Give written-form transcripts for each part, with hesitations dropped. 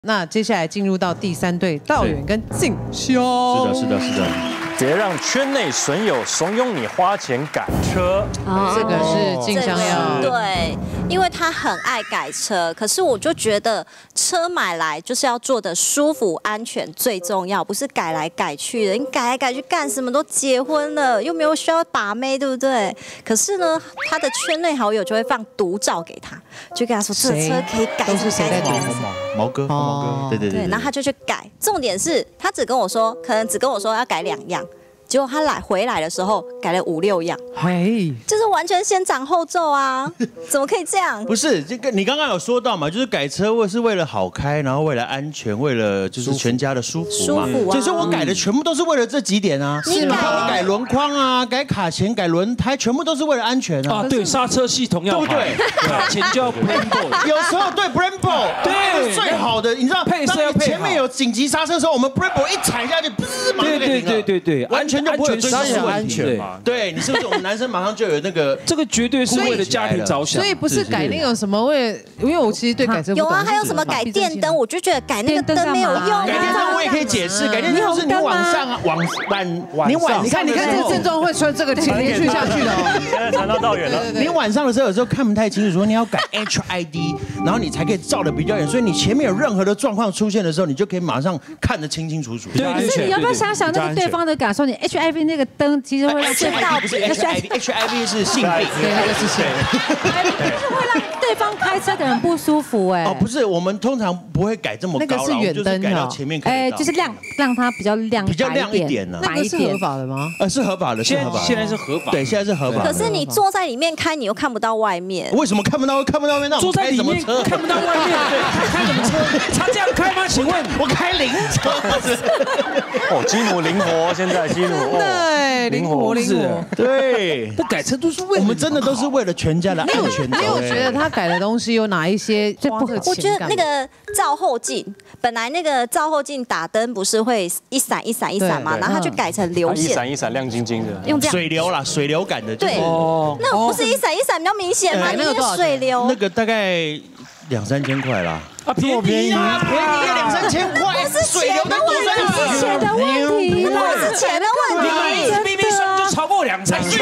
那接下来进入到第3队，道远跟静修。 是的。 别让圈内损友怂恿你花钱改车。 这个是静香要对，因为他很爱改车，可是我就觉得车买来就是要做的舒服、安全最重要，不是改来改去的。你改来改去干什么？都结婚了，又没有需要把妹，对不对？可是呢，他的圈内好友就会放独照给他，就跟他说这车可以改， 都是谁在改？ 毛哥，对， 然后他就去改。重点是他只跟我说，可能只跟我说要改2样。结果他回来的时候改了5、6样，就是完全先斩后奏啊！怎么可以这样？ 不是这个，你刚刚有说到嘛，就是改车是为了好开，然后为了安全，为了就是全家的舒服嘛。所以说我改的全部都是为了这几点啊。你改轮框啊，改卡钳，改轮胎，全部都是为了安全啊。 对，刹车系统要好，对不对？卡钳就要 Brembo， 有时候对 Brembo， 对，最好的，你知道， 配色要配好。 前面有紧急刹车的时候，我们 Brembo 一踩下去，马上就停了。 对， 完全就不会有追溯安全嘛。 对，你是不是我们男生马上就有那个？ 这个绝对是为了家庭着想。 所以不是改那种什么因为我其实对改车有啊，还有什么改电灯？我就觉得改那个灯没有用。 改电灯我也可以解释，改电灯就是你往上啊，你看这个症状会穿这个连续下去的哦。 现在传到道远了。 你晚上的时候有时候看不太清楚，说你要改 HID， 然后你才可以照得比较远，所以你前面有任何的状况出现的时候，你就可以马上看得清清楚楚。 可是你要不要想想那个对方的感受？你 HIV 那个灯其实会让不是 HIV 是性病， 对，那个是谁？ 会让对方开车的人不舒服哎。 哦，不是，我们通常不会改这么高， 那个是远灯改到前面看得到。 就是让它比较亮一点呢。 那个是合法的吗？ 是合法的，是合法的。 现在是合法， 对，现在是合法。 可是你坐在里面开，你又看不到外面。 为什么看不到外面？那坐在里面看不到外面，开什么车？他这样开吗？请问我开灵车。 哦，基努灵活，现在基努对，灵活。 对， 不改车都是为了我们真的都是为了全家的安全。 你有觉得他改的东西有哪一些最不合情感？ 我觉得那个照后镜，本来那个照后镜打灯不是会一闪嘛，然后他就改成流线， 一闪亮晶晶的， 用这样水流感的。 对，那不是一闪比较明显吗？那个水流， 那个大概2-3千块啦。 便宜啊 ，2-3千块， 不是钱的问题， 不是钱的问题， 不是钱的问题。 你买一支 BB 霜就超过2-3千。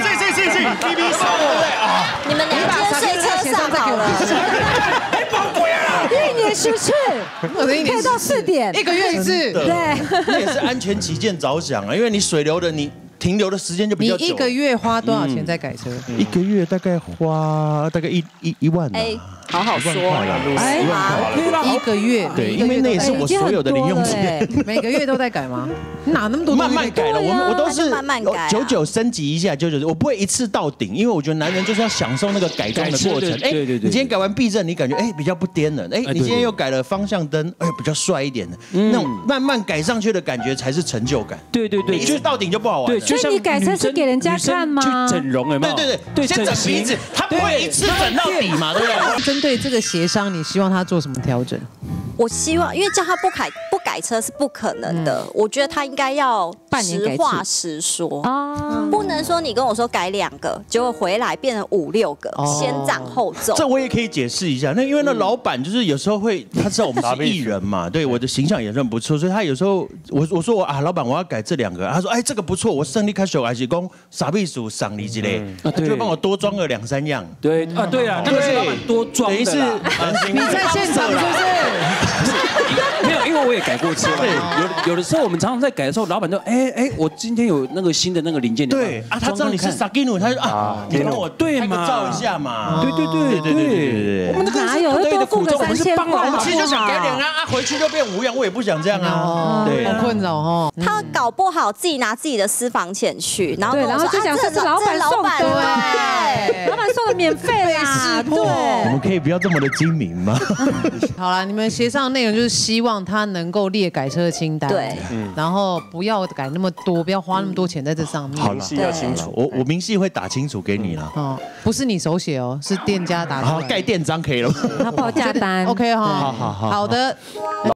BB 霜对不对啊？ 你们2天睡车上好了。 还包鬼啊 ！1年10次，可以到4点 ，1个月1次。 对， 那也是安全起见着想啊，因为你水流的你。停留的时间就比较久。 你1个月花多少钱在改车 ？1个月大概花1万。 好好说， 1万 1个月。 对，因为那也是我所有的零用钱。 每个月都在改吗？哪那么多？ 慢慢改了，我都是慢慢改 ，99升级一下，99，我不会一次到顶，因为我觉得男人就是要享受那个改装的过程。 对， 你今天改完避震，你感觉比较不颠了。你今天又改了方向灯，比较帅一点的。那种慢慢改上去的感觉才是成就感。 对， 一次到顶就不好玩。 所以你改车是给人家看吗？ 去整容有没有？ 对，先整鼻子，他不会一次整到底嘛，对不对？ 针对这个协商，你希望他做什么调整？ 我希望，因为叫他不改车是不可能的。我觉得他应该要实话实说啊，不能说你跟我说改2个，结果回来变成5、6个，先斩后奏。 这我也可以解释一下，因为那老板就是有时候会，他知道我们是艺人嘛，对我的形象也算不错，所以他有时候我说老板我要改这2个，他说这个不错，我胜利开手还是讲傻逼鼠赏你之类，他就会帮我多装个2-3样。 对啊，那个是老板多装的， 等于是你在现场是不是？ 没有，因为我也改过车嘛。有的时候我们常常在改的时候，老板就我今天有那个新的那个零件。 对啊，他知道你是 Sakino， 他就你帮我拍个照一下嘛。 对。 我们哪有多付个3000块？ 我们其实就想改2样回去就变5样，我也不想这样啊。 对，好困扰哦。 他搞不好自己拿自己的私房钱去，然后就讲这是老板送的，对，老板送的免费啦。对， 我们可以不要这么的精明吗？ 好了，你们协商的内容就是希望他能够列改车的清单， 对， 然后不要改那么多，不要花那么多钱在这上面。 明细要清楚， 我明细会打清楚给你了。 不是你手写哦，是店家打出来。 好，盖店章可以了。 他报价单 ，OK 哈。 好的。